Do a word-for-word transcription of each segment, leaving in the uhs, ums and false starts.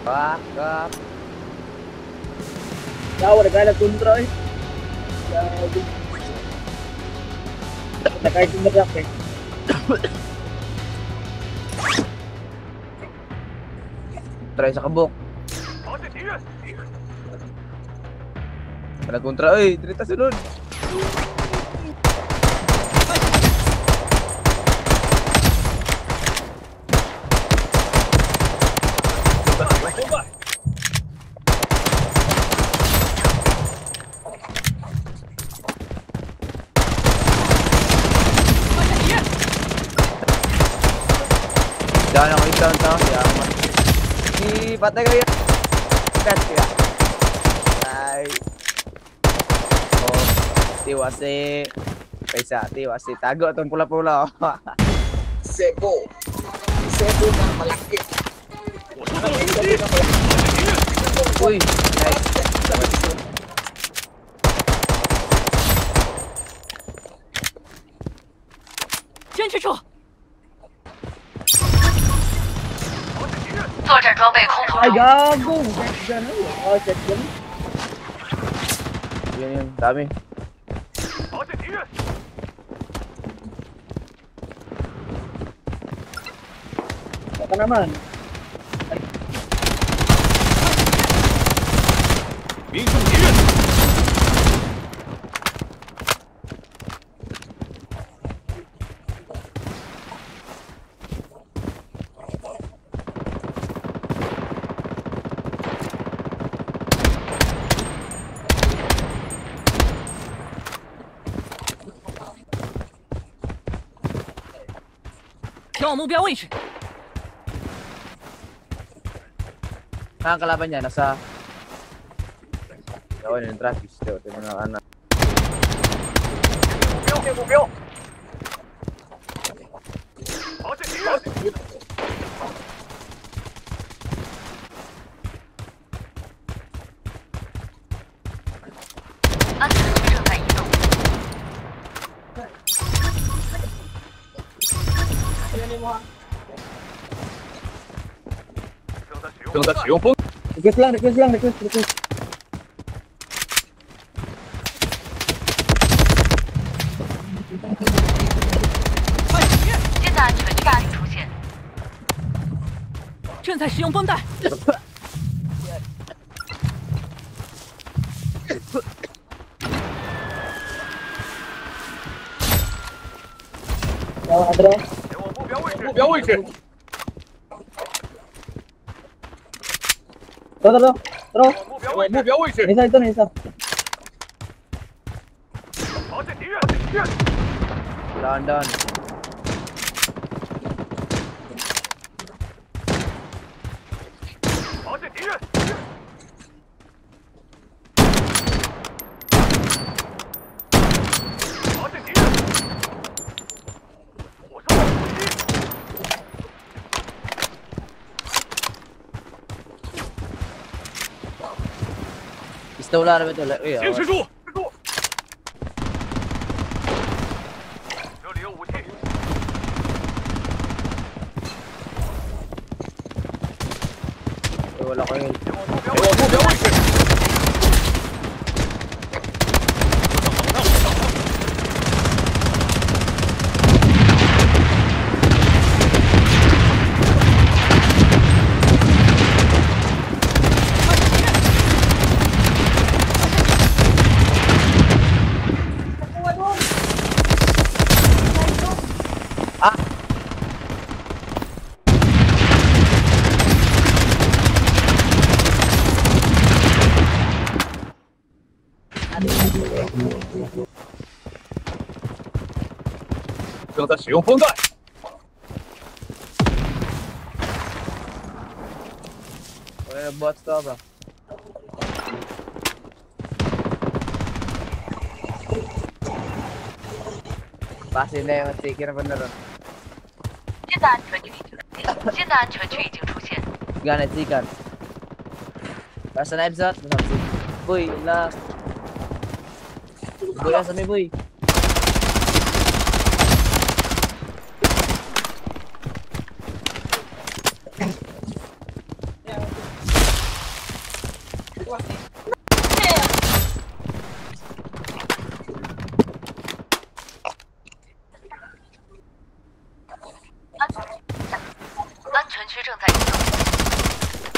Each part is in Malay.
Wah, wah. Jauh ada kaya kontra eh. Jauh. Ada kaya kontra eh. Try sa kabok. Ada kontra, eh. Cerita sunod. Jangan ako i-count ha. Yaman. Di patay kayo. Cut ya. Ay. Oh, tiwasi. Kaisa, tiwasi. Tago itong pula-pula. Sebo. Sebo ng malaki. Uy, nice. 坚持住！ 作战装备空投 Ay 中， gago. Diyan na yun. Oh, set yan. Yun yun, dami. Baka naman. 命中敌人， 调往目标位置。 Ang kalaban niya, nasa... Gawin yung traffic still. Ito na anak. 目标目标。发现敌人， 安全区正在移动， 正在使用风。 Request lang, request lang, request, request. 现在安全区已出现， 正在使用绷带。 Yawa, Adro. 前往目标位置，目标位置。 Tro, tro, tro. 目标位，目标位置。 Isa ito na isa. 发现敌人，敌人。 Dahan-dahan. Pistola na ba ito? Uy, 坚 oh. 持住！这里有武器。 Uy, wala ko yun. 前往目标位置。 正在使用风弹。 Uy, bots to ba? Pasin na yung sticker pa na ron. 现在安全区已经出现，现在安全区已经出现， Ganit, sikan. Basta na ibsat. Boy, la. Boy, asa may boy. 安全区正在移动。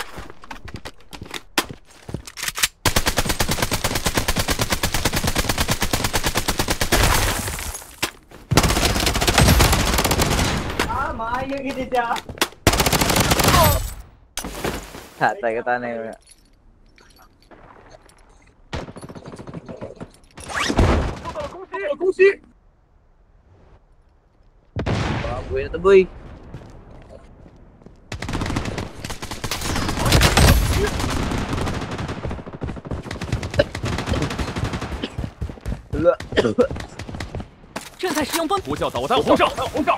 Hatay ka tanay mo. 恭喜！ Baboy na to, boy. Wala. 正在使用崩， 呼叫导弹轰炸！导弹轰炸！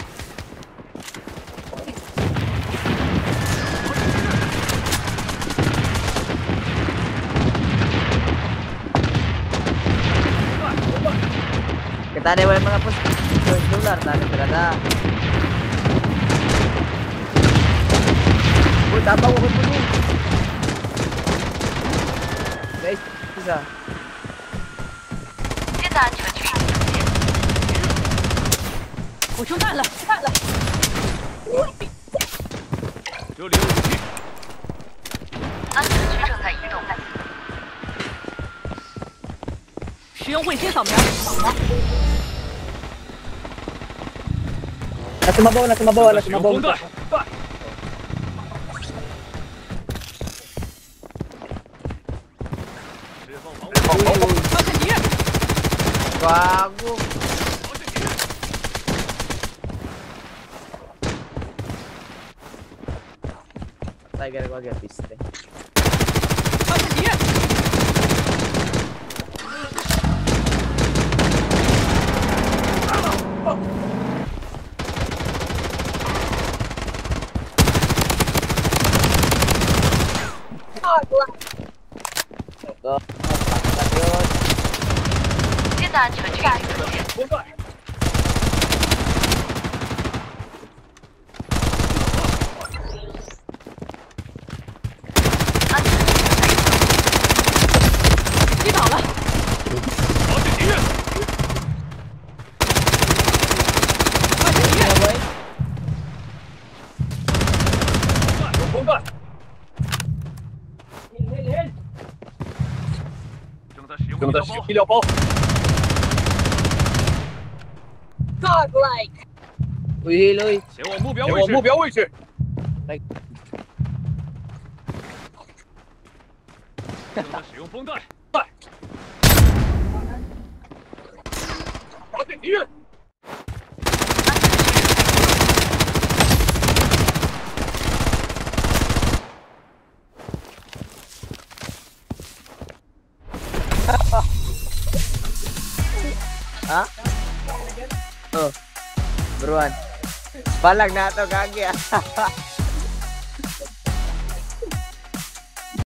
Kita ada yang mga pos dolar tadi berada. Boy, tabaw ko po ni. Guys, isa. 现在安全区已经出现。 我中弹了，弹了。 这里有武器， 安全区正在移动。 使用卫星扫描。 Nasa mabaw, nasa mabaw, 正在 nasa 使用 mabaw. 风弹。释放防护发现敌人， Bago. 发现敌人， Tiger ko agad piste. 发现敌人， Go. Pagkat yun. 现在安全区已经出现。 风弹。 安全区正在移动。 击倒了， 发现敌人， 发现敌人， Boy. 有风弹。正在使用正在使用医疗包。 Uy, heal, uy. 前往目标位置。前往目标位置。 正在使用风弹。发现敌人。 Ha? Oh. Buruan. Balag na to, gagi ah.